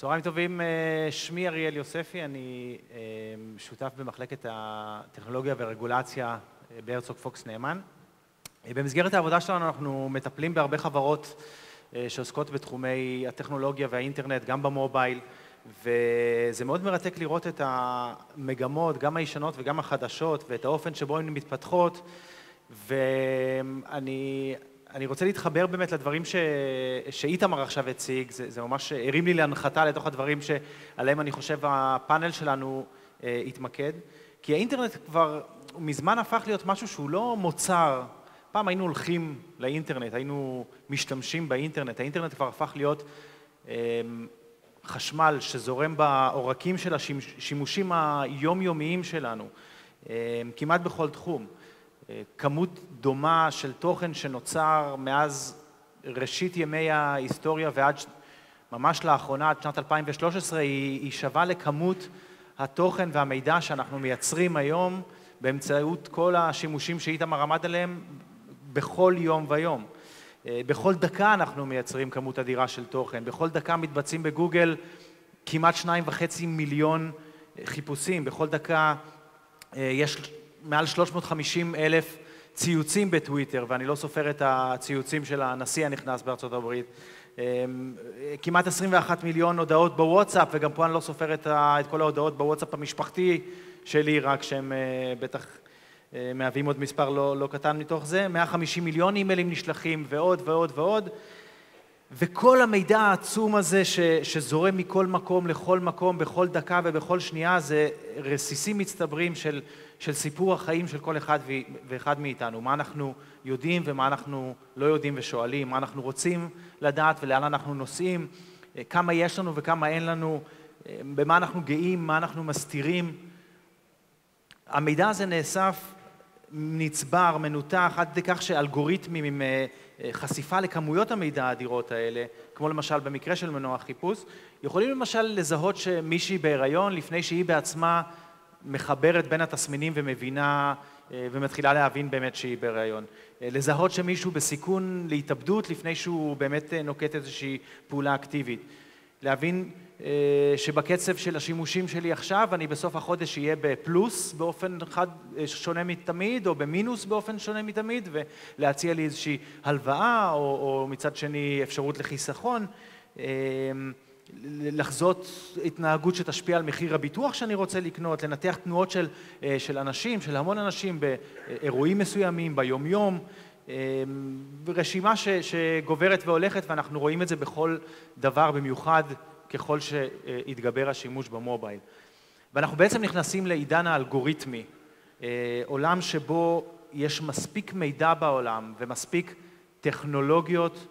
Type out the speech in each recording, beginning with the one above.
צהריים טובים, שמי אריאל יוספי, אני שותף במחלקת הטכנולוגיה והרגולציה בהרצוג פוקס נאמן. במסגרת העבודה שלנו אנחנו מטפלים בהרבה חברות שעוסקות בתחומי הטכנולוגיה והאינטרנט, גם במובייל, וזה מאוד מרתק לראות את המגמות, גם הישנות וגם החדשות, ואת האופן שבו הן מתפתחות, ואני רוצה להתחבר באמת לדברים שאיתמר עכשיו הציג, זה ממש הרים לי להנחתה לתוך הדברים שעליהם אני חושב הפאנל שלנו התמקד, כי האינטרנט כבר מזמן הפך להיות משהו שהוא לא מוצר. פעם היינו הולכים לאינטרנט, היינו משתמשים באינטרנט, האינטרנט כבר הפך להיות חשמל שזורם בעורקים של השימושים היומיומיים שלנו, כמעט בכל תחום. כמות דומה של תוכן שנוצר מאז ראשית ימי ההיסטוריה ועד ממש לאחרונה, עד שנת 2013, היא שווה לכמות התוכן והמידע שאנחנו מייצרים היום באמצעות כל השימושים שאיתמר עמד עליהם בכל יום ויום. בכל דקה אנחנו מייצרים כמות אדירה של תוכן, בכל דקה מתבצעים בגוגל כמעט 2.5 מיליון חיפושים, בכל דקה יש מעל 350,000 ציוצים בטוויטר, ואני לא סופר את הציוצים של הנשיא הנכנס בארצות הברית, כמעט 21 מיליון הודעות בוואטסאפ, וגם פה אני לא סופר את כל ההודעות בוואטסאפ המשפחתי שלי, רק שהם בטח מהווים עוד מספר לא קטן מתוך זה, 150 מיליון אימיילים נשלחים ועוד ועוד ועוד, וכל המידע העצום הזה שזורם מכל מקום לכל מקום, בכל דקה ובכל שנייה, זה רסיסים מצטברים של סיפור החיים של כל אחד ואחד מאיתנו, מה אנחנו יודעים ומה אנחנו לא יודעים ושואלים, מה אנחנו רוצים לדעת ולאן אנחנו נוסעים, כמה יש לנו וכמה אין לנו, במה אנחנו גאים, מה אנחנו מסתירים. המידע הזה נאסף, נצבר, מנותח, עד כדי כך שאלגוריתמים עם חשיפה לכמויות המידע האדירות האלה, כמו למשל במקרה של מנוע חיפוש, יכולים למשל לזהות שמישהי בהיריון, לפני שהיא בעצמה מחברת בין התסמינים ומבינה ומתחילה להבין באמת שהיא בהיריון. לזהות שמישהו בסיכון להתאבדות לפני שהוא באמת נוקט איזושהי פעולה אקטיבית. להבין שבקצב של השימושים שלי עכשיו, אני בסוף החודש יהיה בפלוס באופן שונה מתמיד, או במינוס באופן שונה מתמיד, ולהציע לי איזושהי הלוואה, או מצד שני אפשרות לחיסכון, לחזות התנהגות שתשפיע על מחיר הביטוח שאני רוצה לקנות, לנתח תנועות של אנשים, של המון אנשים באירועים מסוימים, ביום-יום, רשימה שגוברת והולכת, ואנחנו רואים את זה בכל דבר, במיוחד ככל שהתגבר השימוש במובייל. ואנחנו בעצם נכנסים לעידן האלגוריתמי, עולם שבו יש מספיק מידע בעולם ומספיק טכנולוגיות,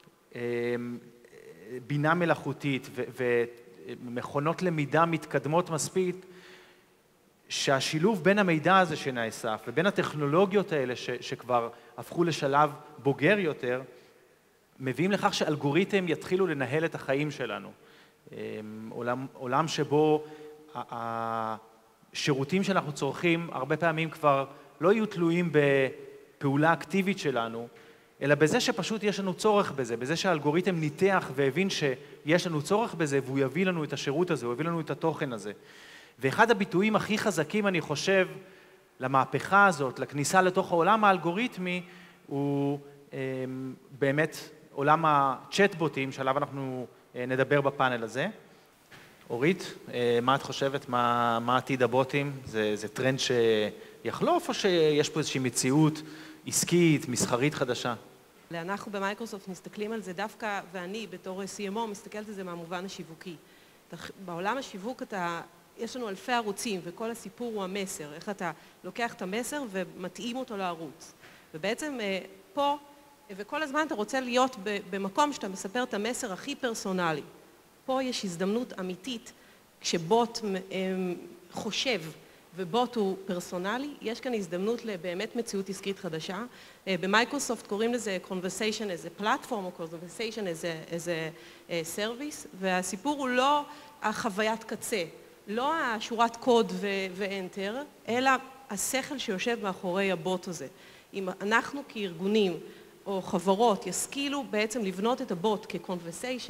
בינה מלאכותית ומכונות למידה מתקדמות מספיק, שהשילוב בין המידע הזה שנאסף ובין הטכנולוגיות האלה שכבר הפכו לשלב בוגר יותר, מביאים לכך שאלגוריתם יתחילו לנהל את החיים שלנו. עולם שבו השירותים שאנחנו צורכים הרבה פעמים כבר לא יהיו תלויים בפעולה אקטיבית שלנו, אלא בזה שפשוט יש לנו צורך בזה, בזה שהאלגוריתם ניתח והבין שיש לנו צורך בזה, והוא יביא לנו את השירות הזה, הוא יביא לנו את התוכן הזה. ואחד הביטויים הכי חזקים, אני חושב, למהפכה הזאת, לכניסה לתוך העולם האלגוריתמי, הוא באמת עולם הצ'טבוטים, שעליו אנחנו נדבר בפאנל הזה. אורית, מה את חושבת? מה עתיד הבוטים? זה טרנד שיחלוף, או שיש פה איזושהי מציאות עסקית, מסחרית חדשה? אנחנו במייקרוסופט מסתכלים על זה דווקא, ואני בתור CMO מסתכלת על זה מהמובן השיווקי. בעולם השיווק יש לנו אלפי ערוצים, וכל הסיפור הוא המסר, איך אתה לוקח את המסר ומתאים אותו לערוץ. ובעצם פה, וכל הזמן אתה רוצה להיות במקום שאתה מספר את המסר הכי פרסונלי. פה יש הזדמנות אמיתית, כשבוט חושב ובוט הוא פרסונלי, יש כאן הזדמנות לבאמת מציאות עסקית חדשה. במייקרוסופט קוראים לזה conversation as a platform, או conversation as a service, והסיפור הוא לא החוויית קצה, לא השורת קוד ו-enter, אלא השכל שיושב מאחורי הבוט הזה. אם אנחנו כארגונים או חברות ישכילו בעצם לבנות את הבוט כ-conversation,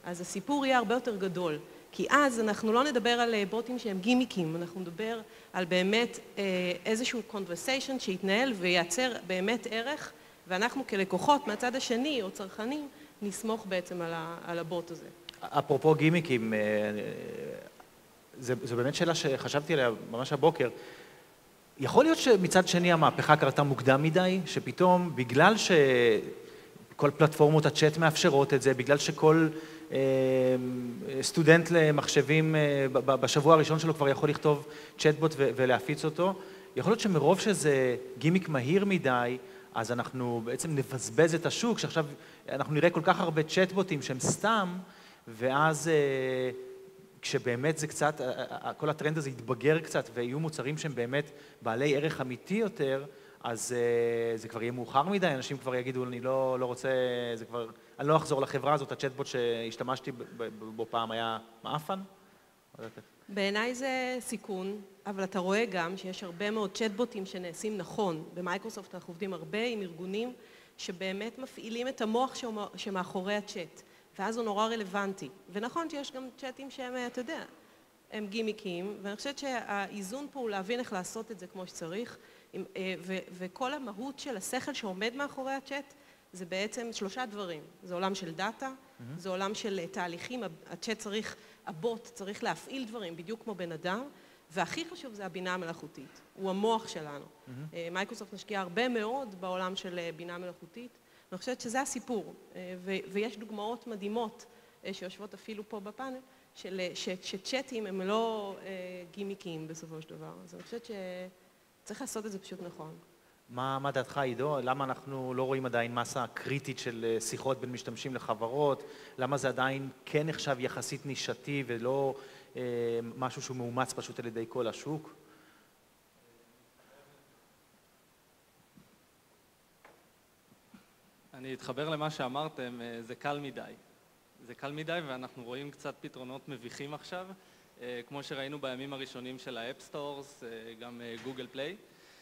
אז הסיפור יהיה הרבה יותר גדול. כי אז אנחנו לא נדבר על בוטים שהם גימיקים, אנחנו נדבר על באמת איזשהו conversation שיתנהל וייצר באמת ערך, ואנחנו כלקוחות מהצד השני או צרכנים נסמוך בעצם על הבוט הזה. אפרופו גימיקים, זו באמת שאלה שחשבתי עליה ממש הבוקר. יכול להיות שמצד שני המהפכה קרתה מוקדם מדי, שפתאום בגלל שכל פלטפורמות הצ'אט מאפשרות את זה, בגלל שכל סטודנט למחשבים בשבוע הראשון שלו כבר יכול לכתוב צ'אטבוט ולהפיץ אותו, יכול להיות שמרוב שזה גימיק מהיר מדי, אז אנחנו בעצם נבזבז את השוק, שעכשיו אנחנו נראה כל כך הרבה צ'אטבוטים שהם סתם, ואז כשבאמת זה קצת, כל הטרנד הזה יתבגר קצת ויהיו מוצרים שהם באמת בעלי ערך אמיתי יותר, אז זה כבר יהיה מאוחר מדי, אנשים כבר יגידו, אני לא רוצה, זה כבר, אני לא אחזור לחברה הזאת, הצ'אטבוט שהשתמשתי בו פעם היה מאפן? בעיניי זה סיכון, אבל אתה רואה גם שיש הרבה מאוד צ'אטבוטים שנעשים נכון. במייקרוסופט אנחנו עובדים הרבה עם ארגונים שבאמת מפעילים את המוח שמאחורי הצ'אט, ואז הוא נורא רלוונטי. ונכון שיש גם צ'אטים שהם, אתה יודע, הם גימיקים, ואני חושבת שהאיזון פה הוא להבין איך לעשות את זה כמו שצריך, וכל המהות של השכל שעומד מאחורי הצ'אט, זה בעצם 3 דברים. זה עולם של דאטה, זה עולם של תהליכים, הצ'אט צריך, הבוט צריך להפעיל דברים בדיוק כמו בן אדם, והכי חשוב זה הבינה המלאכותית, הוא המוח שלנו. מייקרוסופט משקיעה הרבה מאוד בעולם של בינה מלאכותית, אני חושבת שזה הסיפור, ויש דוגמאות מדהימות שיושבות אפילו פה בפאנל, שצ'אטים הם לא גימיקים בסופו של דבר, אז אני חושבת שצריך לעשות את זה פשוט נכון. מה דעתך, עידו? למה אנחנו לא רואים עדיין מסה קריטית של שיחות בין משתמשים לחברות? למה זה עדיין כן נחשב יחסית נישתי ולא משהו שהוא מאומץ פשוט על ידי כל השוק? אני אתחבר למה שאמרתם, זה קל מדי. זה קל מדי ואנחנו רואים קצת פתרונות מביכים עכשיו, כמו שראינו בימים הראשונים של האפ סטורס, גם גוגל פליי.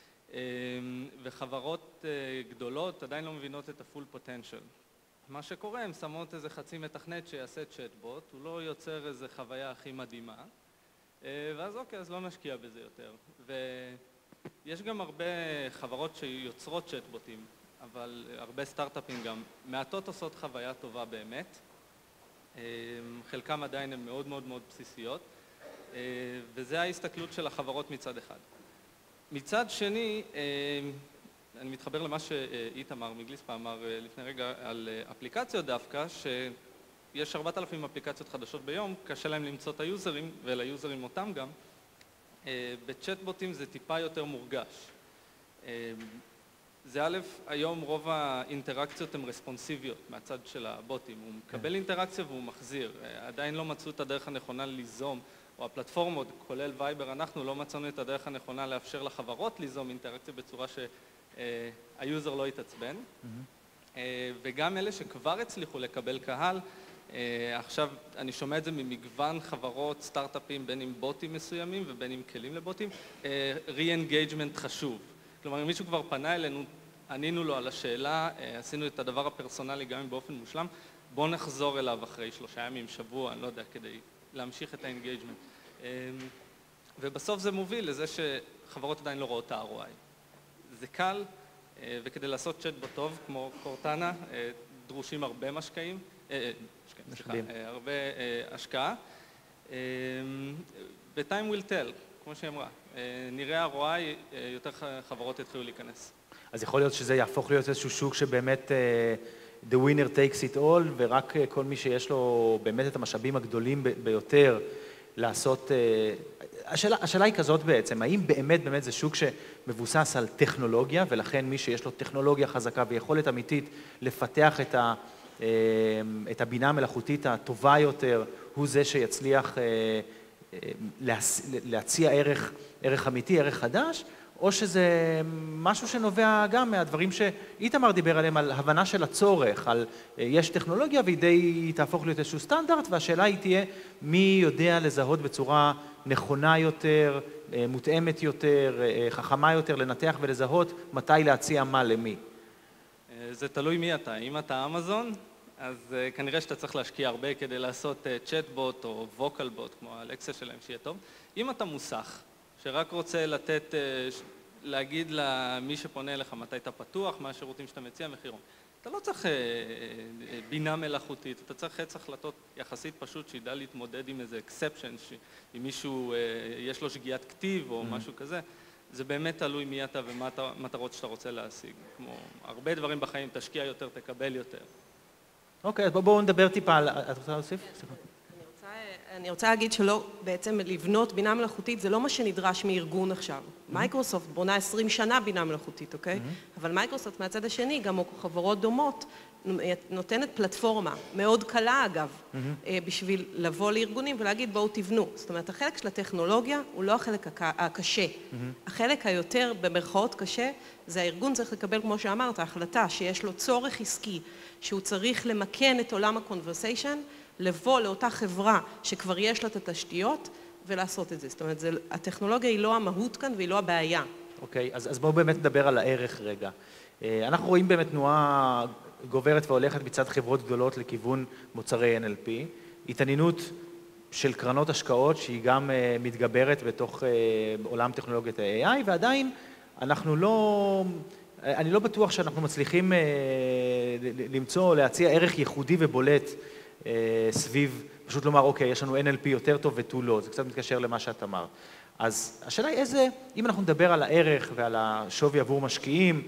וחברות גדולות עדיין לא מבינות את הפול פוטנשל. מה שקורה, הן שמות איזה חצי מתכנת שיעשה צ'אטבוט, הוא לא יוצר איזה חוויה הכי מדהימה, ואז אוקיי, אז לא נשקיע בזה יותר. ויש גם הרבה חברות שיוצרות צ'אטבוטים, אבל הרבה סטארט-אפים גם מעטות עושות חוויה טובה באמת. חלקם עדיין הן מאוד מאוד מאוד בסיסיות, וזה ההסתכלות של החברות מצד אחד. מצד שני, אני מתחבר למה שאיתמר מגליספה אמר לפני רגע על אפליקציות דווקא, שיש 4,000 אפליקציות חדשות ביום, קשה להם למצוא את היוזרים, וליוזרים אותם גם. בצ'אטבוטים זה טיפה יותר מורגש. זה א', היום רוב האינטראקציות הן רספונסיביות מהצד של הבוטים. הוא מקבל אינטראקציה והוא מחזיר. עדיין לא מצאו את הדרך הנכונה ליזום, או הפלטפורמות, כולל וייבר, אנחנו לא מצאנו את הדרך הנכונה לאפשר לחברות ליזום אינטראקציה בצורה שהיוזר לא יתעצבן. וגם אלה שכבר הצליחו לקבל קהל, עכשיו אני שומע את זה ממגוון חברות, סטארט-אפים, בין עם בוטים מסוימים ובין עם כלים לבוטים, re-engagement חשוב. כלומר, אם מישהו כבר פנה אלינו, ענינו לו על השאלה, עשינו את הדבר הפרסונלי גם אם באופן מושלם, בוא נחזור אליו אחרי 3 ימים, שבוע, אני לא יודע, כדי להמשיך את האנגייג'מנט. ובסוף זה מוביל לזה שחברות עדיין לא רואות את ה-ROI. זה קל, וכדי לעשות צ'אטבוט טוב, כמו קורטנה, דרושים הרבה משקעים, הרבה השקעה. ו-time will tell, כמו שהיא אמרה. נראה ROI, יותר חברות יתחילו להיכנס. אז יכול להיות שזה יהפוך להיות איזשהו שוק שבאמת the winner takes it all, ורק כל מי שיש לו באמת את המשאבים הגדולים ביותר לעשות... השאלה היא כזאת בעצם, האם באמת זה שוק שמבוסס על טכנולוגיה, ולכן מי שיש לו טכנולוגיה חזקה ויכולת אמיתית לפתח את הבינה המלאכותית הטובה יותר, הוא זה שיצליח להציע ערך אמיתי, ערך חדש, או שזה משהו שנובע גם מהדברים שאיתמר דיבר עליהם, על הבנה של הצורך, על יש טכנולוגיה והיא די תהפוך להיות איזשהו סטנדרט, והשאלה היא תהיה מי יודע לזהות בצורה נכונה יותר, מותאמת יותר, חכמה יותר, לנתח ולזהות מתי להציע מה למי. זה תלוי מי אתה. אם אתה אמזון, אז כנראה שאתה צריך להשקיע הרבה כדי לעשות צ'טבוט או ווקלבוט, כמו האלקסה שלהם, שיהיה טוב. אם אתה מוסך, שרק רוצה להגיד למי שפונה אליך מתי אתה פתוח, מה השירותים שאתה מציע, מחירון. אתה לא צריך בינה מלאכותית, אתה צריך חץ החלטות יחסית פשוט שידע להתמודד עם איזה אקספשן, אם מישהו יש לו שגיאת כתיב או משהו כזה, זה באמת תלוי מי אתה ומה המטרות שאתה רוצה להשיג. כמו הרבה דברים בחיים, תשקיע יותר, תקבל יותר. אוקיי, אז בואו נדבר טיפה על... את רוצה להוסיף? אני רוצה להגיד שלא, בעצם לבנות בינה מלאכותית זה לא מה שנדרש מארגון עכשיו. מייקרוסופט בונה 20 שנה בינה מלאכותית, אוקיי? אבל מייקרוסופט מהצד השני, גם חברות דומות, נותנת פלטפורמה, מאוד קלה אגב, בשביל לבוא לארגונים ולהגיד בואו תבנו. זאת אומרת, החלק של הטכנולוגיה הוא לא החלק הקשה. החלק היותר במרכאות קשה, זה הארגון צריך לקבל, כמו שאמרת, החלטה שיש לו צורך עסקי, שהוא צריך למקן את עולם הקונברסיישן, לבוא לאותה חברה שכבר יש לה את התשתיות ולעשות את זה. זאת אומרת, הטכנולוגיה היא לא המהות כאן והיא לא הבעיה. אוקיי, אז בואו באמת נדבר על הערך רגע. אנחנו רואים באמת תנועה גוברת והולכת מצד חברות גדולות לכיוון מוצרי NLP, התעניינות של קרנות השקעות שהיא גם מתגברת בתוך עולם טכנולוגיית ה-AI, ועדיין אני לא בטוח שאנחנו מצליחים למצוא, להציע ערך ייחודי ובולט סביב, פשוט לומר, אוקיי, יש לנו NLP יותר טוב ותו לא, זה קצת מתקשר למה שאת אמרת. אז השאלה היא אם אנחנו נדבר על הערך ועל השווי עבור משקיעים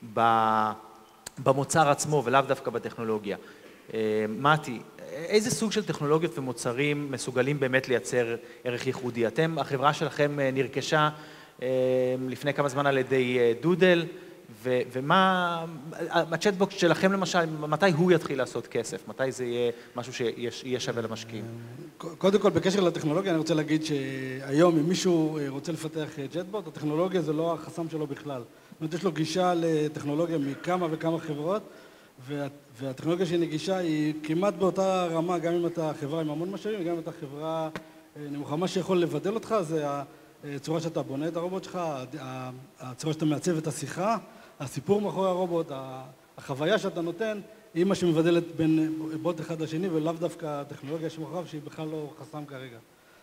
במוצר עצמו ולאו דווקא בטכנולוגיה. מתי, איזה סוג של טכנולוגיות ומוצרים מסוגלים באמת לייצר ערך ייחודי? החברה שלכם נרכשה לפני כמה זמן על ידי דודל, ומה, הצ'טבוט שלכם למשל, מתי הוא יתחיל לעשות כסף? מתי זה יהיה משהו שיהיה שווה למשקיעים? קודם כל, בקשר לטכנולוגיה, אני רוצה להגיד שהיום, אם מישהו רוצה לפתח צ'טבוט, הטכנולוגיה זה לא החסם שלו בכלל. זאת אומרת, יש לו גישה לטכנולוגיה מכמה וכמה חברות, והטכנולוגיה שהיא נגישה היא כמעט באותה רמה, גם אם אתה חברה עם המון משאבים, וגם אם אתה חברה נמוכה. מה שיכול לבדל אותך זה הצורה שאתה בונה את הרובוט שלך, הצורה שאתה מעצב את השיחה, הסיפור מאחורי הרובוט, החוויה שאתה נותן, היא מה שמבדלת בין בוט אחד לשני, ולאו דווקא הטכנולוגיה שמאחוריו, שהיא בכלל לא חסם כרגע.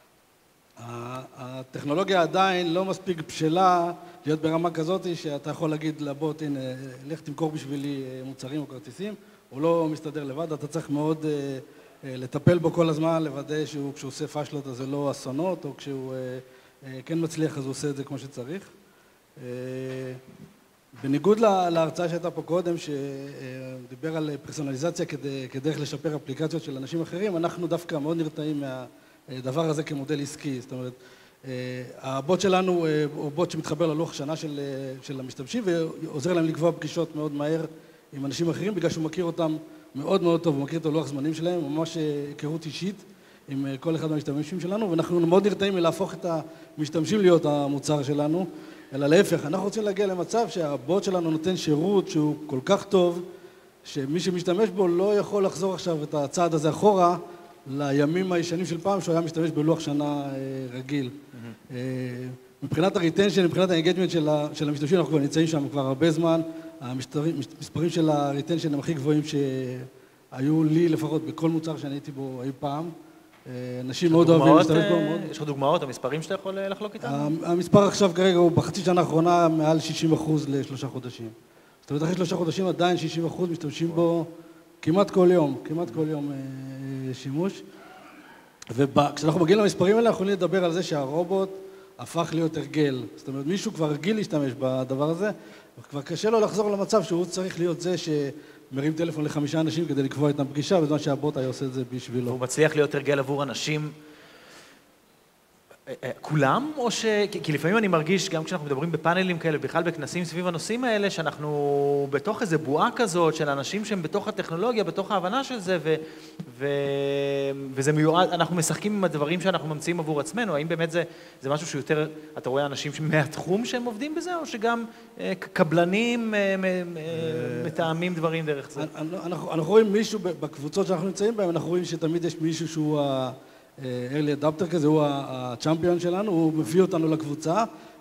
הטכנולוגיה עדיין לא מספיק בשלה להיות ברמה כזאת שאתה יכול להגיד לבוט, הנה, לך תמכור בשבילי מוצרים או כרטיסים, הוא לא מסתדר לבד, אתה צריך מאוד לטפל בו כל הזמן, לוודא כשהוא עושה פשלות אז זה לא אסונות, או כשהוא כן מצליח אז הוא עושה את זה כמו שצריך. בניגוד להרצאה שהייתה פה קודם, שדיבר על פרסונליזציה כדרך לשפר אפליקציות של אנשים אחרים, אנחנו דווקא מאוד נרתעים מהדבר הזה כמודל עסקי. זאת אומרת, הבוט שלנו הוא בוט שמתחבר ללוח שנה של המשתמשים, ועוזר להם לקבוע פגישות מאוד מהר עם אנשים אחרים, בגלל שהוא מכיר אותם מאוד מאוד טוב, הוא מכיר את הלוח זמנים שלהם, ממש היכרות אישית עם כל אחד מהמשתמשים שלנו, ואנחנו מאוד נרתעים מלהפוך את המשתמשים להיות המוצר שלנו, אלא להפך, אנחנו רוצים להגיע למצב שהבוט שלנו נותן שירות שהוא כל כך טוב, שמי שמשתמש בו לא יכול לחזור עכשיו את הצעד הזה אחורה, לימים הישנים של פעם, שהוא היה משתמש בלוח שנה רגיל. מבחינת הריטנשן, מבחינת האנגייג'מנט של המשתמשים, אנחנו כבר נמצאים שם כבר הרבה זמן, המספרים של הריטנשן הם הכי גבוהים שהיו לי לפחות בכל מוצר שאני הייתי בו אי פעם. אנשים מאוד אוהבים להשתמש בו מאוד. יש לך דוגמאות או מספרים שאתה יכול לחלוק איתם? המספר עכשיו כרגע הוא בחצי שנה האחרונה מעל 60% ל3 חודשים. זאת אומרת, אחרי 3 חודשים עדיין 60% משתמשים בו כמעט כל יום שימוש. וכשאנחנו מגיעים למספרים האלה, אנחנו יכולים לדבר על זה שהרובוט הפך להיות הרגל. זאת אומרת, מישהו כבר רגיל להשתמש בדבר הזה, וכבר קשה לו לחזור למצב שהוא צריך להיות זה שמרים טלפון ל5 אנשים כדי לקבוע איתם פגישה, בזמן שהבוט היה עושה את זה בשבילו. הוא מצליח להיות הרגל עבור אנשים כולם, או כי לפעמים אני מרגיש, גם כשאנחנו מדברים בפאנלים כאלה, בכלל בכנסים סביב הנושאים האלה, שאנחנו בתוך איזו בועה כזאת של אנשים שהם בתוך הטכנולוגיה, בתוך ההבנה של זה, וזה מיועד, אנחנו משחקים עם הדברים שאנחנו ממציאים עבור עצמנו, האם באמת זה משהו שיותר, אתה רואה אנשים מהתחום שהם עובדים בזה, או שגם קבלנים מתאמים דברים דרך זה? אנחנו רואים מישהו בקבוצות שאנחנו נמצאים בהם, אנחנו רואים שתמיד יש מישהו שהוא early adapter כזה, הוא הצ'אמפיון שלנו, הוא מביא אותנו לקבוצה,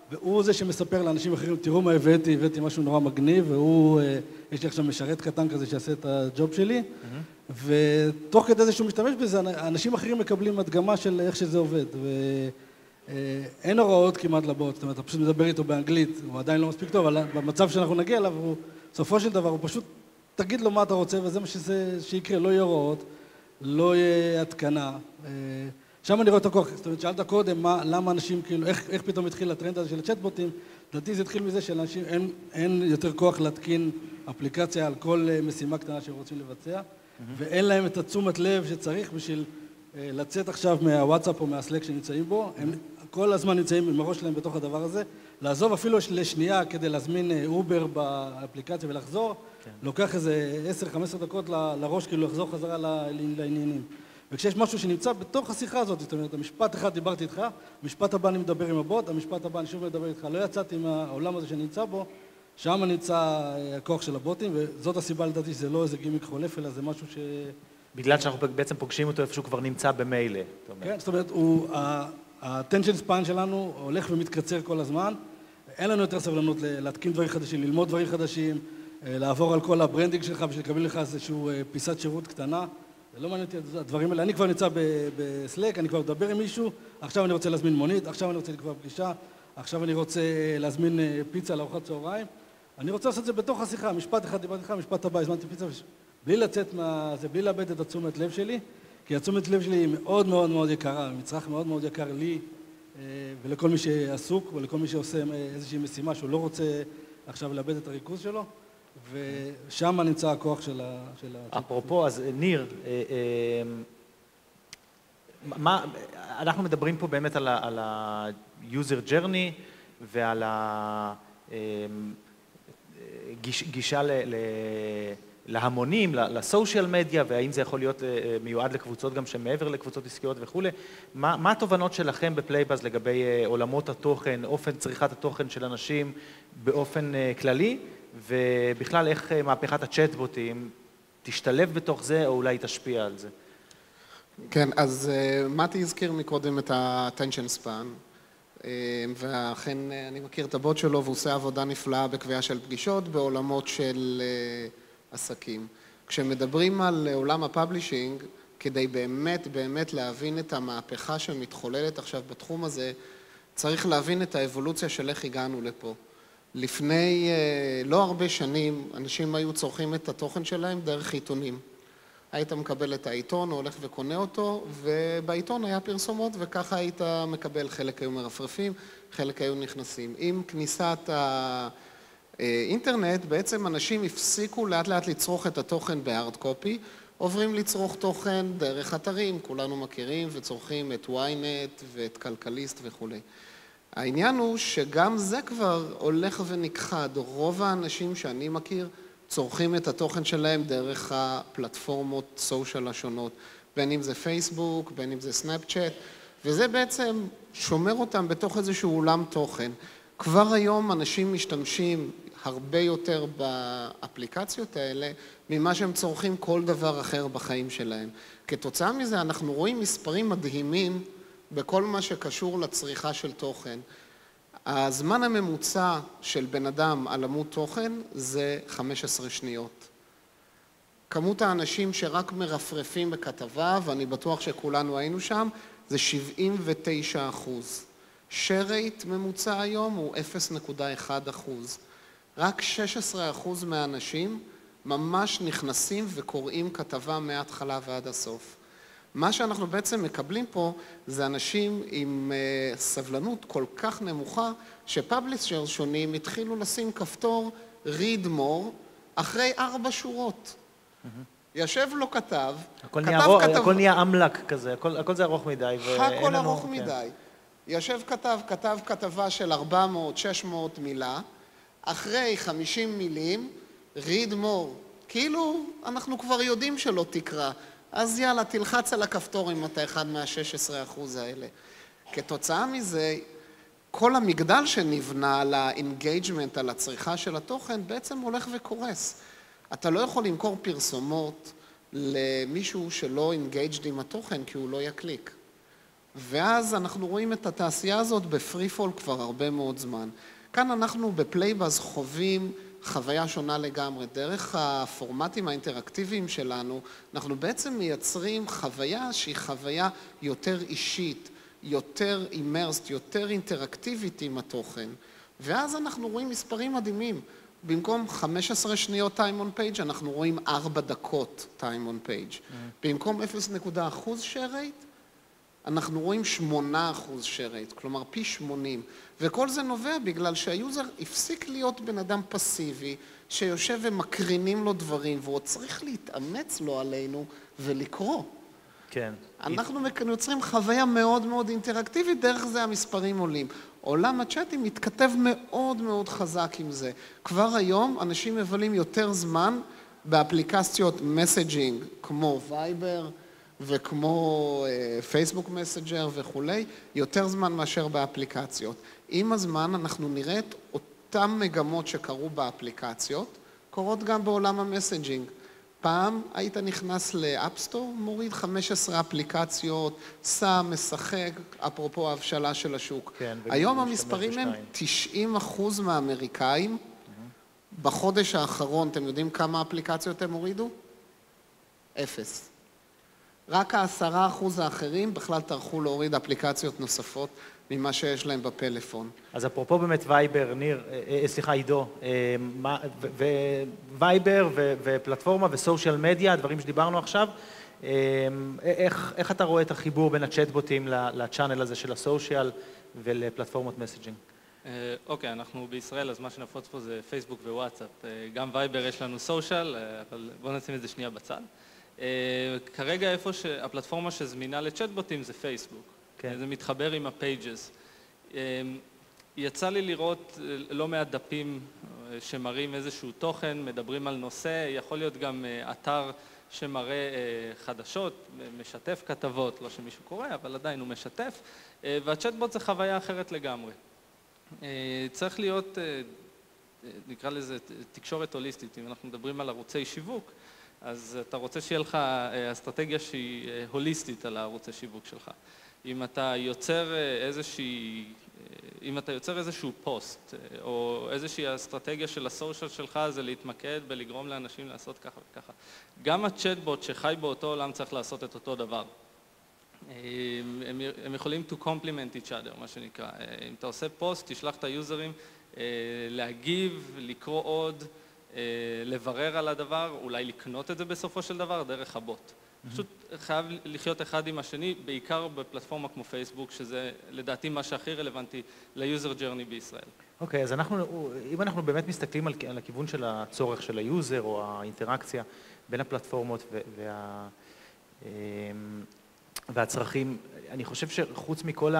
והוא זה שמספר לאנשים אחרים, תראו מה הבאתי משהו נורא מגניב, והוא, יש לי עכשיו משרת קטן כזה שיעשה את הג'וב שלי, ותוך כדי זה שהוא משתמש בזה, אנשים אחרים מקבלים הדגמה של איך שזה עובד, ואין הוראות כמעט לבוט, זאת אומרת, אתה פשוט מדבר איתו באנגלית, הוא עדיין לא מספיק טוב, אבל במצב שאנחנו נגיע אליו, בסופו של דבר, הוא פשוט תגיד לו מה אתה רוצה, וזה מה שיקרה, לא יהיה הוראות, לא יהיה התקנה. שם אני רואה את הכוח, זאת אומרת, שאלת קודם, למה אנשים, כאילו, איך פתאום התחיל הטרנד הזה של הצ'טבוטים, לדעתי זה התחיל מזה שלאנשים אין יותר כוח להתקין אפליקציה על כל משימה קטנה שהם רוצים לבצע, ואין להם את התשומת לב שצריך בשביל לצאת עכשיו מהוואטסאפ או מהסלק שנמצאים בו, הם כל הזמן נמצאים עם הראש שלהם בתוך הדבר הזה, לעזוב אפילו לשנייה כדי להזמין אובר באפליקציה ולחזור, לוקח איזה 10-15 דקות לראש, כאילו לחזור חזרה לעניינים. וכשיש משהו שנמצא בתוך השיחה הזאת, זאת אומרת, המשפט אחד דיברתי איתך, המשפט הבא אני מדבר עם הבוט, המשפט הבא אני שוב מדבר איתך, לא יצאתי עם העולם הזה שנמצא בו, שם נמצא הכוח של הבוטים, וזאת הסיבה לדעתי שזה לא איזה גימיק חולף, אלא זה משהו ש... בגלל שאנחנו בעצם פוגשים אותו איפה שהוא כבר נמצא במילא. כן, זאת אומרת, ה-attention span שלנו הולך ומתקצר כל הזמן, אין לנו יותר סבלנות להתקין דברים חדשים, ללמוד דברים חדשים, לעבור על כל הברנדינג שלך בשביל לקבל לך איזשהו פיסת שירות קטנה. זה לא מעניין אותי הדברים האלה. אני כבר נמצא בסלק, אני כבר מדבר עם מישהו, עכשיו אני רוצה להזמין מונית, עכשיו אני רוצה לקבוע פגישה, עכשיו אני רוצה להזמין פיצה לארוחת צהריים. אני רוצה לעשות את זה בתוך השיחה, משפט אחד דיברתי לך, משפט הבא, הזמנתי פיצה, בלי לצאת זה בלי לאבד את התשומת לב שלי, כי התשומת לב שלי היא מאוד מאוד מאוד יקרה, מצרך מאוד מאוד יקר לי ולכל מי שעסוק, ולכל מי שעושה איזושהי משימה שהוא לא רוצה עכשיו לאבד את הריכוז שלו. ושם נמצא הכוח של אפרופו, אז ניר, אנחנו מדברים פה באמת על ה-user journey ועל הגישה להמונים, לסושיאל מדיה, והאם זה יכול להיות מיועד לקבוצות גם שמעבר לקבוצות עסקיות וכו'. מה התובנות שלכם בפלייבאז לגבי עולמות התוכן, אופן צריכת התוכן של אנשים באופן כללי? ובכלל איך מהפכת הצ'טבוטים תשתלב בתוך זה, או אולי תשפיע על זה? כן, אז מתי הזכיר מקודם את ה-attention span, ואכן אני מכיר את הבוט שלו, והוא עושה עבודה נפלאה בקביעה של פגישות בעולמות של עסקים. כשמדברים על עולם הפאבלישינג, כדי באמת להבין את המהפכה שמתחוללת עכשיו בתחום הזה, צריך להבין את האבולוציה של איך הגענו לפה. לפני לא הרבה שנים, אנשים היו צורכים את התוכן שלהם דרך עיתונים. היית מקבל את העיתון, הולך וקונה אותו, ובעיתון היה פרסומות, וככה היית מקבל, חלק היו מרפרפים, חלק היו נכנסים. עם כניסת האינטרנט, בעצם אנשים הפסיקו לאט לאט לצרוך את התוכן בהארד קופי, עוברים לצרוך תוכן דרך אתרים, כולנו מכירים וצורכים את ynet ואת כלכליסט וכו'. העניין הוא שגם זה כבר הולך ונכחד. רוב האנשים שאני מכיר צורכים את התוכן שלהם דרך הפלטפורמות סושיאל השונות, בין אם זה פייסבוק, בין אם זה סנאפצ'אט, וזה בעצם שומר אותם בתוך איזשהו עולם תוכן. כבר היום אנשים משתמשים הרבה יותר באפליקציות האלה ממה שהם צורכים כל דבר אחר בחיים שלהם. כתוצאה מזה אנחנו רואים מספרים מדהימים בכל מה שקשור לצריכה של תוכן. הזמן הממוצע של בן אדם על עמוד תוכן זה 15 שניות. כמות האנשים שרק מרפרפים בכתבה, ואני בטוח שכולנו היינו שם, זה 79%. שרייט ממוצע היום הוא 0.1%. רק 16% מהאנשים ממש נכנסים וקוראים כתבה מההתחלה ועד הסוף. מה שאנחנו בעצם מקבלים פה זה אנשים עם סבלנות כל כך נמוכה, שפאבלישר שונים התחילו לשים כפתור read more אחרי 4 שורות. יושב לו כתב, הכל נהיה אמלק כזה, הכל זה ארוך מדי. הכל ארוך מדי. יושב כתב כתבה של 400-600 מילה, אחרי 50 מילים, read more. כאילו אנחנו כבר יודעים שלא תקרא. אז יאללה, תלחץ על הכפתור אם אתה אחד מה-16% האלה. כתוצאה מזה, כל המגדל שנבנה על ה-engagement, על הצריכה של התוכן, בעצם הולך וקורס. אתה לא יכול למכור פרסומות למישהו שלא engaged עם התוכן, כי הוא לא יקליק. ואז אנחנו רואים את התעשייה הזאת בפרי פול כבר הרבה מאוד זמן. כאן אנחנו בפלייבאז חווים חוויה שונה לגמרי. דרך הפורמטים האינטראקטיביים שלנו, אנחנו בעצם מייצרים חוויה שהיא חוויה יותר אישית, יותר אימרסט, יותר אינטראקטיבית עם התוכן. ואז אנחנו רואים מספרים מדהימים. במקום 15 שניות time on page, אנחנו רואים 4 דקות time on page. במקום 0.1% share rate, אנחנו רואים 8% share rate, כלומר פי 80. וכל זה נובע בגלל שהיוזר הפסיק להיות בן אדם פסיבי, שיושב ומקרינים לו דברים, והוא צריך להתאמץ לו עלינו ולקרוא. כן. אנחנו יוצרים חוויה מאוד מאוד אינטראקטיבית, דרך זה המספרים עולים. עולם הצ'אטים מתכתב מאוד מאוד חזק עם זה. כבר היום אנשים מבלים יותר זמן באפליקציות מסג'ינג, כמו וייבר וכמו פייסבוק מסג'ר וכולי, יותר זמן מאשר באפליקציות. עם הזמן אנחנו נראה את אותם מגמות שקרו באפליקציות, קורות גם בעולם המסג'ינג. פעם היית נכנס לאפסטור, מוריד 15 אפליקציות, שם, משחק, אפרופו ההבשלה של השוק. כן, היום המספרים הם 90% מהאמריקאים. בחודש האחרון, אתם יודעים כמה אפליקציות הם הורידו? 0. רק 10% האחרים בכלל טרחו להוריד אפליקציות נוספות ממה שיש להם בפלאפון. אז אפרופו באמת וייבר, ניר, סליחה, עידו, וייבר ופלטפורמה וסושיאל מדיה, הדברים שדיברנו עכשיו, איך אתה רואה את החיבור בין הצ'טבוטים לצ'אנל הזה של הסושיאל ולפלטפורמות מסג'ינג? אוקיי, אנחנו בישראל, אז מה שנפוץ פה זה פייסבוק ווואטסאפ. גם וייבר יש לנו סושיאל, אבל בואו נשים את זה שנייה בצד. כרגע איפה שהפלטפורמה שזמינה לצ'טבוטים זה פייסבוק. זה מתחבר עם הפייג'ס. יצא לי לראות לא מעט דפים שמראים איזשהו תוכן, מדברים על נושא, יכול להיות גם אתר שמראה חדשות, משתף כתבות, לא שמישהו קורא, אבל עדיין הוא משתף, והצ'טבוט זה חוויה אחרת לגמרי. צריך להיות, נקרא לזה, תקשורת הוליסטית. אם אנחנו מדברים על ערוצי שיווק, אז אתה רוצה שיהיה לך אסטרטגיה שהיא הוליסטית על הערוצי שיווק שלך. אם אתה יוצר איזשהו פוסט, או איזושהי אסטרטגיה של הסושיאל שלך, זה להתמקד בלגרום לאנשים לעשות ככה וככה. גם הצ'טבוט שחי באותו עולם צריך לעשות את אותו דבר. הם יכולים to complement each other, מה שנקרא. אם אתה עושה פוסט, תשלח את היוזרים להגיב, לקרוא עוד, לברר על הדבר, אולי לקנות את זה בסופו של דבר דרך הבוט. פשוט חייב לחיות אחד עם השני, בעיקר בפלטפורמה כמו פייסבוק, שזה לדעתי מה שהכי רלוונטי ליוזר ג'רני בישראל. אוקיי, אז אם אנחנו באמת מסתכלים על הכיוון של הצורך של היוזר או האינטראקציה בין הפלטפורמות והצרכים, אני חושב שחוץ מכל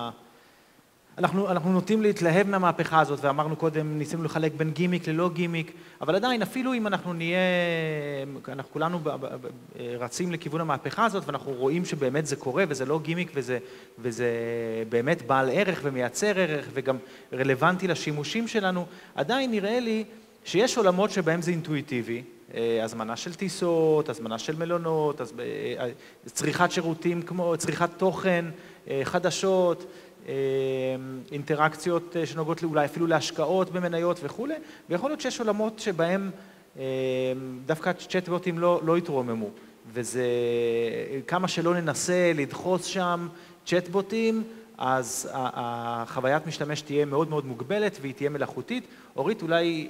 אנחנו נוטים להתלהב מהמהפכה הזאת, ואמרנו קודם, ניסינו לחלק בין גימיק ללא גימיק, אבל עדיין, אפילו אם אנחנו אנחנו כולנו רצים לכיוון המהפכה הזאת, ואנחנו רואים שבאמת זה קורה, וזה לא גימיק, וזה באמת בעל ערך ומייצר ערך, וגם רלוונטי לשימושים שלנו, עדיין נראה לי שיש עולמות שבהם זה אינטואיטיבי, הזמנה של טיסות, הזמנה של מלונות, צריכת שירותים כמו צריכת תוכן, חדשות, אינטראקציות שנוגעות אולי אפילו להשקעות במניות וכו', ויכול להיות שיש עולמות שבהם דווקא צ'טבוטים לא יתרוממו, וזה כמה שלא ננסה לדחוס שם צ'טבוטים, אז החוויית משתמש תהיה מאוד מאוד מוגבלת והיא תהיה מלאכותית. אורית, אולי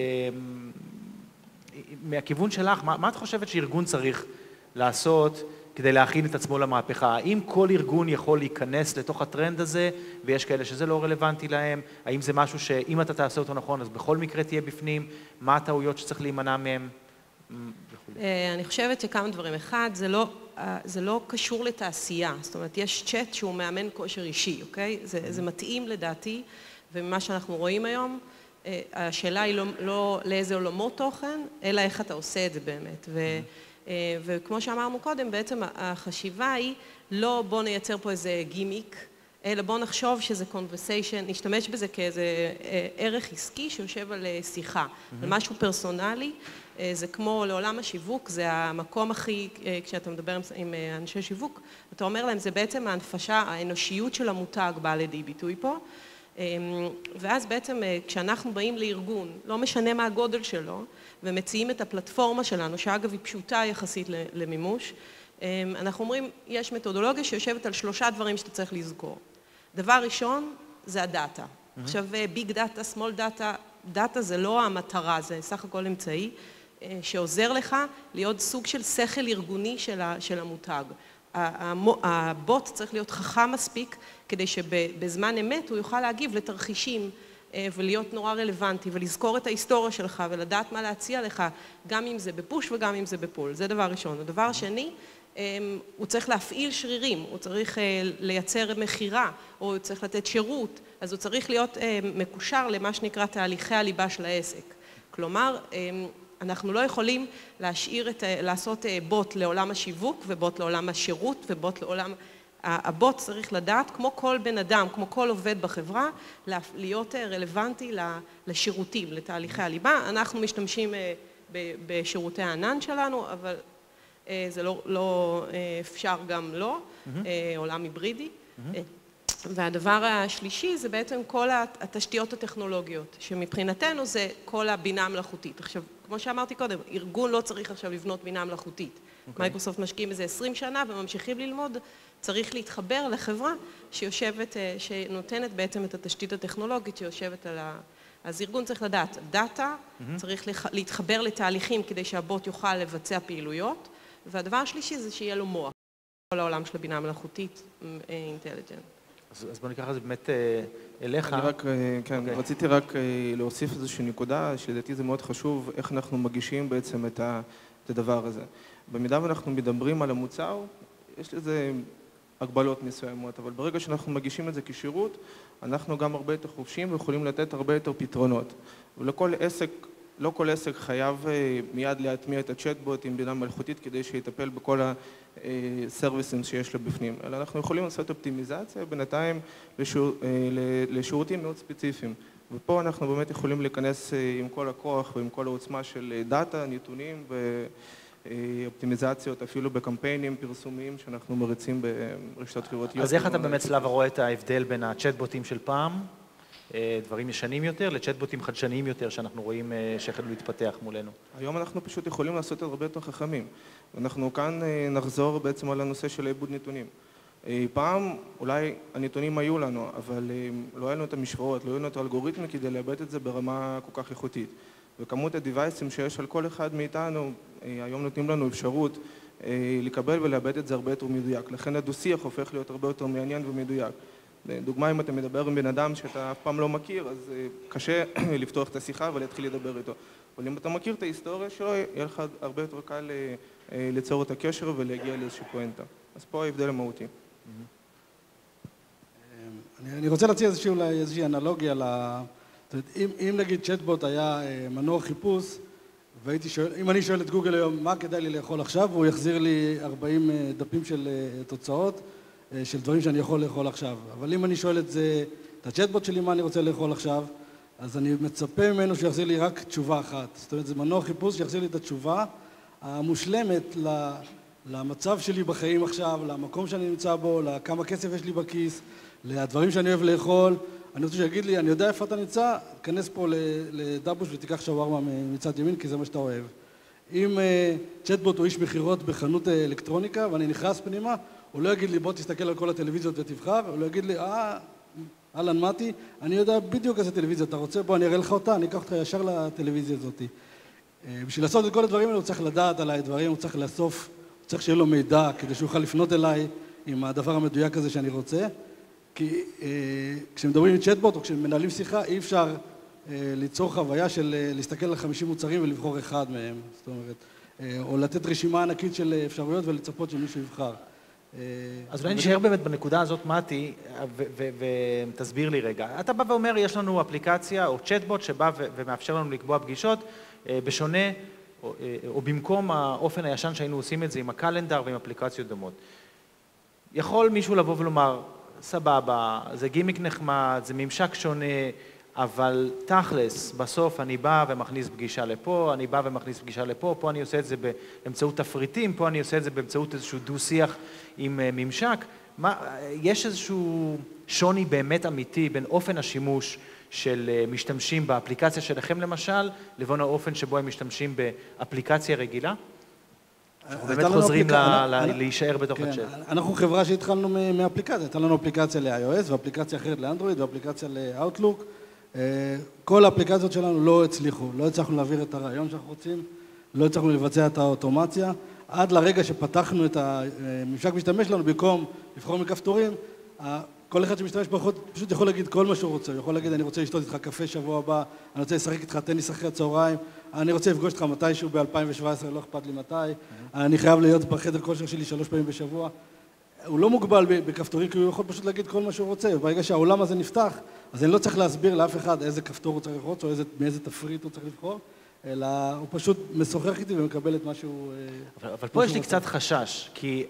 מהכיוון שלך, מה את חושבת שארגון צריך לעשות כדי להכין את עצמו למהפכה? האם כל ארגון יכול להיכנס לתוך הטרנד הזה, ויש כאלה שזה לא רלוונטי להם? האם זה משהו שאם אתה תעשה אותו נכון, אז בכל מקרה תהיה בפנים? מה הטעויות שצריך להימנע מהם? אני חושבת שכמה דברים. אחד, זה לא קשור לתעשייה. זאת אומרת, יש צ'אט שהוא מאמן כושר אישי, אוקיי? זה מתאים לדעתי, וממה שאנחנו רואים היום, השאלה היא לא לאיזה עולמות תוכן, אלא איך אתה עושה את זה באמת. וכמו שאמרנו קודם, בעצם החשיבה היא לא בוא נייצר פה איזה גימיק, אלא בוא נחשוב שזה conversation, נשתמש בזה כאיזה ערך עסקי שיושב על שיחה, על משהו פרסונלי, זה כמו לעולם השיווק, זה המקום הכי, כשאתה מדבר עם אנשי שיווק, אתה אומר להם, זה בעצם ההנפשה, האנושיות של המותג באה לידי ביטוי פה, ואז בעצם כשאנחנו באים לארגון, לא משנה מה הגודל שלו, ומציעים את הפלטפורמה שלנו, שאגב היא פשוטה יחסית למימוש, אנחנו אומרים, יש מתודולוגיה שיושבת על 3 דברים שאתה צריך לזכור. דבר ראשון, זה הדאטה. עכשיו, ביג דאטה, סמול דאטה, דאטה זה לא המטרה, זה סך הכל אמצעי שעוזר לך להיות סוג של שכל ארגוני של המותג. הבוט צריך להיות חכם מספיק כדי שבזמן אמת הוא יוכל להגיב לתרחישים ולהיות נורא רלוונטי ולזכור את ההיסטוריה שלך ולדעת מה להציע לך, גם אם זה בפוש וגם אם זה בפול. זה דבר ראשון. הדבר השני, הוא צריך להפעיל שרירים, הוא צריך לייצר מחירה, או הוא צריך לתת שירות, אז הוא צריך להיות מקושר למה שנקרא תהליכי הליבה של העסק. כלומר, אנחנו לא יכולים לעשות בוט לעולם השיווק ובוט לעולם השירות ובוט לעולם... הבוט צריך לדעת, כמו כל בן אדם, כמו כל עובד בחברה, להיות רלוונטי לשירותים, לתהליכי הליבה. אנחנו משתמשים בשירותי הענן שלנו, אבל זה לא אפשר גם לא, עולם היברידי. והדבר השלישי זה בעצם כל התשתיות הטכנולוגיות, שמבחינתנו זה כל הבינה המלאכותית. עכשיו, כמו שאמרתי קודם, ארגון לא צריך עכשיו לבנות בינה מלאכותית. מייקרוסופט משקיעים בזה 20 שנה וממשיכים ללמוד, צריך להתחבר לחברה שיושבת, שנותנת בעצם את התשתית הטכנולוגית שיושבת על אז ארגון צריך לדעת, דאטה, צריך להתחבר לתהליכים כדי שהבוט יוכל לבצע פעילויות, והדבר השלישי זה שיהיה לו מוח, כל העולם של הבינה המלאכותית, אינטליג'נט. אז בוא ניקח את זה באמת אליך. אני רק, כן, רציתי רק להוסיף איזושהי נקודה, שלדעתי זה מאוד חשוב, איך אנחנו מגישים בעצם את הדבר הזה. במידה ואנחנו מדברים על המוצר, יש לזה הגבלות מסוימות, אבל ברגע שאנחנו מגישים את זה כשירות, אנחנו גם הרבה יותר חופשיים ויכולים לתת הרבה יותר פתרונות. ולכל עסק, לא כל עסק חייב מיד להטמיע את הצ'אטבוט עם בינה מלאכותית כדי שיטפל בכל הסרוויסים שיש לו בפנים, אלא אנחנו יכולים לעשות אופטימיזציה בינתיים לשירותים מאוד ספציפיים. ופה אנחנו באמת יכולים להיכנס עם כל הכוח ועם כל העוצמה של דאטה, נתונים ואופטימיזציות, אפילו בקמפיינים פרסומיים שאנחנו מריצים ברשתות חברתיות. אז איך אתה באמת סלאבה רואה את ההבדל בין הצ'אטבוטים של פעם, דברים ישנים יותר, לצ'אטבוטים חדשניים יותר שאנחנו רואים שהחלו להתפתח מולנו? היום אנחנו פשוט יכולים לעשות את הרבה יותר חכמים. אנחנו כאן נחזור בעצם על הנושא של עיבוד נתונים. פעם אולי הנתונים היו לנו, אבל לא היה לנו את המשוואות, לא היה לנו את האלגוריתמים כדי לאבד את זה ברמה כל כך איכותית. וכמות הדיווייסים שיש על כל אחד מאיתנו, היום נותנים לנו אפשרות לקבל ולאבד את זה הרבה יותר מדויק. לכן הדו-שיח הופך להיות הרבה יותר מעניין ומדויק. דוגמה, אם אתה מדבר עם בן אדם שאתה אף פעם לא מכיר, אז קשה לפתוח את השיחה ולהתחיל לדבר איתו. אבל אם אתה מכיר את ההיסטוריה שלו, יהיה לך הרבה יותר קל ליצור את הקשר ולהגיע לאיזושהי פואנטה. אז פה ההבדל המהותי. אני רוצה להציע איזושהי אנלוגיה, אם נגיד צ'אטבוט היה מנוע חיפוש, אם אני שואל את גוגל היום מה כדאי לי לאכול עכשיו, הוא יחזיר לי 40 דפים של תוצאות, של דברים שאני יכול לאכול עכשיו. אבל אם אני שואל את הצ'אטבוט שלי מה אני רוצה לאכול עכשיו, אז אני מצפה ממנו שיחזיר לי רק תשובה אחת. זאת אומרת, זה מנוע חיפוש שיחזיר לי את התשובה המושלמת למצב שלי בחיים עכשיו, למקום שאני נמצא בו, לכמה כסף יש לי בכיס, לדברים שאני אוהב לאכול. אני רוצה שיגיד לי, אני יודע איפה אתה נמצא, תכנס פה לדבוש ותיקח שווארמה מצד ימין, כי זה מה שאתה אוהב. אם צ'אטבוט הוא איש מחירות בחנות אלקטרוניקה ואני נכנס פנימה, הוא לא יגיד לי, בוא תסתכל על כל הטלוויזיות ותבחר, הוא לא יגיד לי, אהלן מתי, אני יודע בדיוק איזה טלוויזיה אתה רוצה, בוא אני אראה לך אותה, אני אקח אותך ישר לטלוויזיה הזאת. בשביל לעשות את כל הדברים האלה הוא צריך לדעת עליי דברים, הוא צריך לאסוף, הוא צריך שיהיה לו מידע כדי שהוא יוכל לפנות אליי עם הדבר המדויק הזה שאני רוצה. כי כשמדברים עם צ'אטבוט או כשמנהלים שיחה, אי אפשר ליצור חוויה של להסתכל על 50 מוצרים ולבחור אחד מהם. זאת אומרת, או לתת רשימה ענקית של אפשרויות ולצפות שמישהו יבחר. אז אולי נשאר באמת בנקודה הזאת, מתי, ותסביר לי רגע. אתה בא ואומר, יש לנו אפליקציה או צ'אטבוט שבא ומאפשר לנו לקבוע פגישות, בשונה או במקום האופן הישן שהיינו עושים את זה עם הקלנדר ועם אפליקציות דומות. יכול מישהו לבוא ולומר, סבבה, זה גימיק נחמד, זה ממשק שונה, אבל תכלס, בסוף אני בא ומכניס פגישה לפה, אני בא ומכניס פגישה לפה, פה אני עושה את זה באמצעות תפריטים, פה אני עושה את זה באמצעות איזשהו דו-שיח עם ממשק. יש איזשהו שוני באמת אמיתי בין אופן השימוש של משתמשים באפליקציה שלכם למשל, לבין האופן שבו הם משתמשים באפליקציה רגילה? אנחנו באמת חוזרים להישאר בתוך הצ'אט. אנחנו חברה שהתחלנו מאפליקציה, הייתה לנו אפליקציה ל-iOS ואפליקציה אחרת לאנדרואיד ואפליקציה ל-Outlook. כל האפליקציות שלנו לא הצליחו, לא הצלחנו להעביר את הרעיון שאנחנו רוצים, לא הצלחנו לבצע את האוטומציה, עד לרגע שפתחנו את הממשק משתמש שלנו, במקום לבחור מכפתורים, כל אחד שמשתמש פחות פשוט יכול להגיד כל מה שהוא רוצה, הוא יכול להגיד אני רוצה לשתות איתך קפה שבוע הבא, אני רוצה לשחק איתך טניס אחרי הצהריים, אני רוצה לפגוש איתך מתישהו ב-2017, לא אכפת לי מתי, אני חייב להיות בחדר כושר שלי 3 פעמים בשבוע. הוא לא מוגבל בכפתורים, כי הוא יכול פשוט להגיד כל מה שהוא רוצה, וברגע שהעולם הזה נפתח, אז אני לא צריך להסביר לאף אחד איזה כפתור הוא צריך ללחוץ, או מאיזה תפריט הוא צריך לבחור, אלא הוא פשוט משוחח איתי ומקבל את מה שהוא... אבל פה יש לי קצת חשש, כי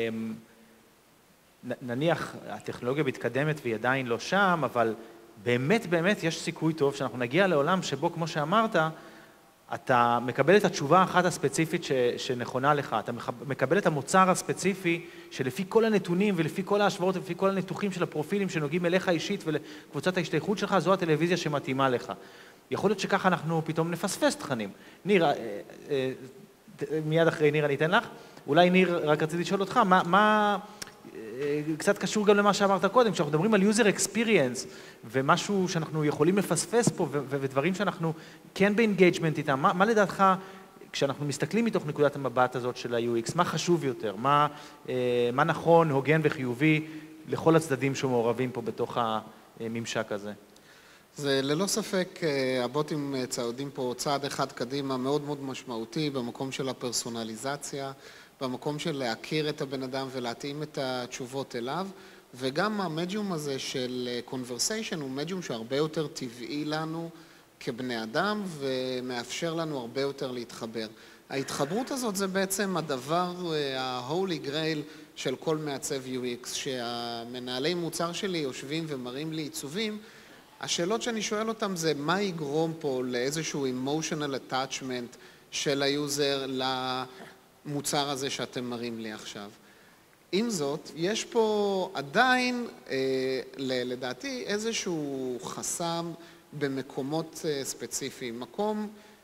נניח הטכנולוגיה מתקדמת והיא עדיין לא שם, אבל באמת יש סיכוי טוב שאנחנו נגיע לעולם שבו, כמו שאמרת, אתה מקבל את התשובה האחת הספציפית שנכונה לך, אתה מקבל את המוצר הספציפי שלפי כל הנתונים ולפי כל ההשוואות ולפי כל הניתוחים של הפרופילים שנוגעים אליך אישית ולקבוצת ההשתייכות שלך, זו הטלוויזיה שמתאימה לך. יכול להיות שככה אנחנו פתאום נפספס תכנים. ניר, מיד אחרי ניר אני אתן לך. אולי ניר, רק רציתי לשאול אותך, מה קצת קשור גם למה שאמרת קודם, כשאנחנו מדברים על user experience ומשהו שאנחנו יכולים לפספס פה ודברים שאנחנו כן באינגייג'מנט איתם, מה לדעתך, כשאנחנו מסתכלים מתוך נקודת המבט הזאת של ה-UX, מה חשוב יותר, מה נכון, הוגן וחיובי לכל הצדדים שמעורבים פה בתוך הממשק הזה? זה ללא ספק, הבוטים צעדים פה צעד אחד קדימה מאוד מאוד משמעותי במקום של הפרסונליזציה, במקום של להכיר את הבן אדם ולהתאים את התשובות אליו, וגם המדיום הזה של conversation הוא מדיום שהרבה יותר טבעי לנו כבני אדם ומאפשר לנו הרבה יותר להתחבר. ההתחברות הזאת זה בעצם הדבר, ה-holy grail של כל מעצב UX, שהמנהלי מוצר שלי יושבים ומראים לי עיצובים, השאלות שאני שואל אותם זה מה יגרום פה לאיזשהו emotional attachment של היוזר למוצר הזה שאתם מראים לי עכשיו. עם זאת, יש פה עדיין, לדעתי, איזשהו חסם במקומות ספציפיים. מקום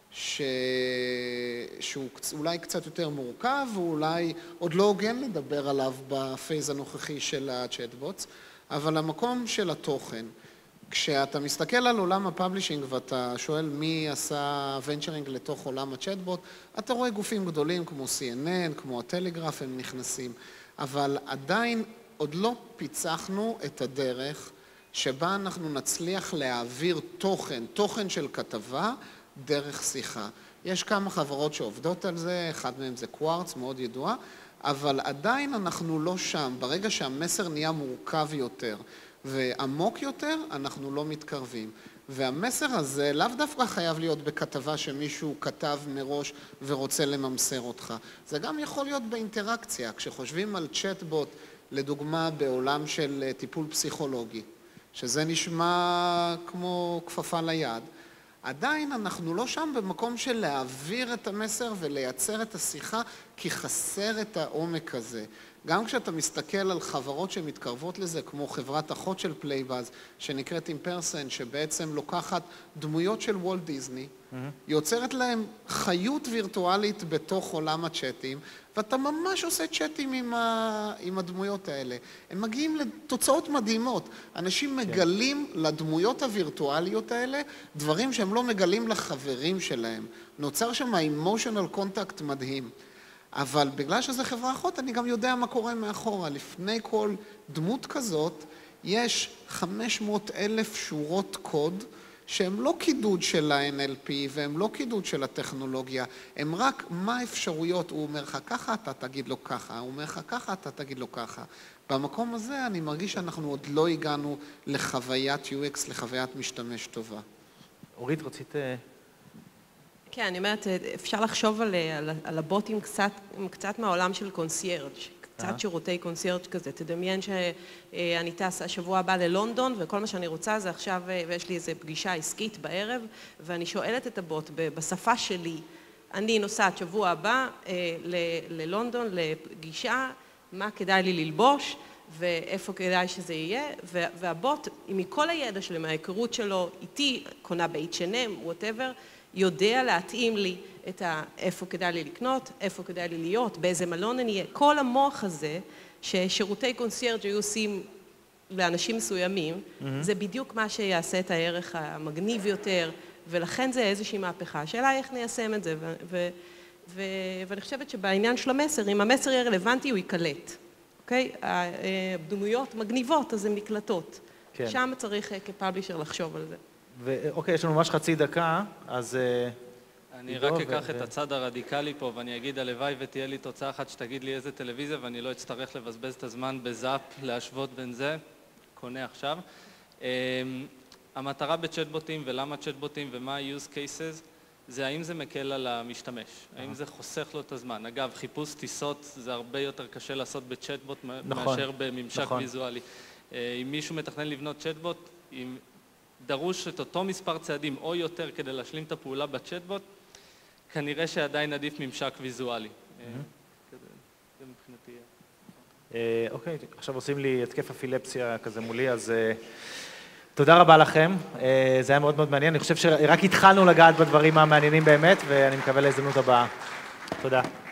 שהוא אולי קצת יותר מורכב, ואולי עוד לא הוגן לדבר עליו בפייז הנוכחי של ה-Chatbots, אבל המקום של התוכן. כשאתה מסתכל על עולם הפאבלישינג ואתה שואל מי עשה ונצ'רינג לתוך עולם הצ'אטבוט, אתה רואה גופים גדולים כמו CNN, כמו הטלגרף, הם נכנסים. אבל עדיין עוד לא פיצחנו את הדרך שבה אנחנו נצליח להעביר תוכן של כתבה דרך שיחה. יש כמה חברות שעובדות על זה, אחד מהם זה קווארץ, מאוד ידועה, אבל עדיין אנחנו לא שם. ברגע שהמסר נהיה מורכב יותר ועמוק יותר, אנחנו לא מתקרבים. והמסר הזה לאו דווקא חייב להיות בכתבה שמישהו כתב מראש ורוצה לממסר אותך. זה גם יכול להיות באינטראקציה. כשחושבים על צ'אטבוט, לדוגמה בעולם של טיפול פסיכולוגי, שזה נשמע כמו כפפה ליד, עדיין אנחנו לא שם במקום של להעביר את המסר ולייצר את השיחה, כי חסר את העומק הזה. גם כשאתה מסתכל על חברות שמתקרבות לזה, כמו חברת אחות של פלייבאז, שנקראת אימפרסן, שבעצם לוקחת דמויות של וולט דיזני, יוצרת להם חיות וירטואלית בתוך עולם הצ'אטים, ואתה ממש עושה צ'אטים עם הדמויות האלה. הם מגיעים לתוצאות מדהימות. אנשים מגלים לדמויות הווירטואליות האלה דברים שהם לא מגלים לחברים שלהם. נוצר שם emotional contact מדהים. אבל בגלל שזה חברה אחות, אני גם יודע מה קורה מאחורה. לפני כל דמות כזאת, יש 500,000 שורות קוד, שהם לא קידוד של ה-NLP, והם לא קידוד של הטכנולוגיה, הם רק מה האפשרויות. הוא אומר לך ככה, אתה תגיד לו ככה, הוא אומר לך ככה, אתה תגיד לו ככה. במקום הזה אני מרגיש שאנחנו עוד לא הגענו לחוויית UX, לחוויית משתמש טובה. אורית, רצית... כן, אני אומרת, אפשר לחשוב על הבוטים קצת מהעולם של קונסיירג'. קצת שירותי קונסיירג' כזה. תדמיין שאני טס השבוע הבא ללונדון, וכל מה שאני רוצה זה עכשיו, ויש לי איזו פגישה עסקית בערב, ואני שואלת את הבוט בשפה שלי, אני נוסעת שבוע הבא ללונדון לפגישה, מה כדאי לי ללבוש, ואיפה כדאי שזה יהיה, והבוט, מכל הידע שלי, מההיכרות שלו איתי, קונה ב-H&M, whatever, יודע להתאים לי את איפה כדאי לי לקנות, איפה כדאי לי להיות, באיזה מלון אני אהיה. כל המוח הזה, ששירותי קונסיירג' היו עושים לאנשים מסוימים, זה בדיוק מה שיעשה את הערך המגניב יותר, ולכן זה איזושהי מהפכה. השאלה היא איך ניישם את זה, ואני חושבת שבעניין של המסר, אם המסר יהיה רלוונטי, הוא ייקלט. אוקיי? הדמויות מגניבות, אז הן נקלטות. שם צריך כפאבלישר לחשוב על זה. ואוקיי, יש לנו ממש חצי דקה, אז... אני רק אקח את הצד הרדיקלי פה, ואני אגיד, הלוואי ותהיה לי תוצאה אחת שתגיד לי איזה טלוויזיה, ואני לא אצטרך לבזבז את הזמן בזאפ, להשוות בין זה, קונה עכשיו. המטרה בצ'טבוטים, ולמה צ'טבוטים, ומה ה-use cases, זה האם זה מקל על המשתמש, האם זה חוסך לו את הזמן. אגב, חיפוש טיסות זה הרבה יותר קשה לעשות בצ'טבוט מאשר בממשק ויזואלי. אם מישהו מתכנן לבנות צ'טבוט, אם דרוש את אותו מספר צעדים או יותר כדי להשלים את הפעולה בצ'טבוט, כנראה שעדיין עדיף ממשק ויזואלי. זה מבחינתי. אוקיי, עכשיו עושים לי התקף אפילפסיה כזה מולי, אז תודה רבה לכם. זה היה מאוד מאוד מעניין. אני חושב שרק התחלנו לגעת בדברים המעניינים באמת, ואני מקווה להזדמנות הבאה. תודה.